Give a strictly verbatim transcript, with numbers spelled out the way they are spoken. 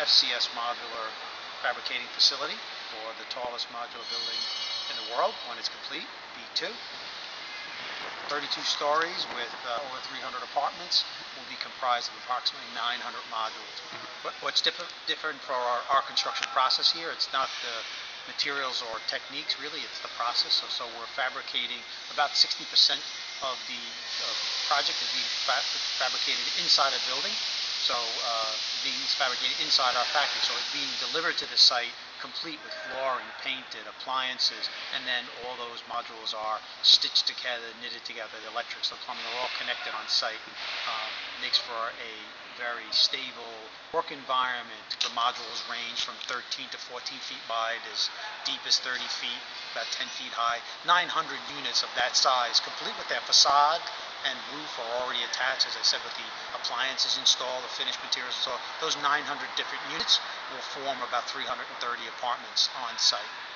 F C S Modular fabricating facility for the tallest modular building in the world when it's complete, B two. thirty-two stories with uh, over three hundred apartments, will be comprised of approximately nine hundred modules. What, what's different, different for our, our construction process here, it's not the materials or techniques really, it's the process. So, so we're fabricating about sixty percent of the uh, project is being fa fabricated inside a building. So uh, being fabricated inside our factory, so it's being delivered to the site complete with flooring, painted, appliances, and then all those modules are stitched together, knitted together. The electrics, the plumbing are all connected on site. Um, makes for a very stable work environment. The modules range from thirteen to fourteen feet wide, as deep as thirty feet, about ten feet high. nine hundred units of that size, complete with their facade and roof are already attached, as I said, with the appliances installed, the finished materials installed. Those nine hundred different units will form about three hundred thirty apartments on site.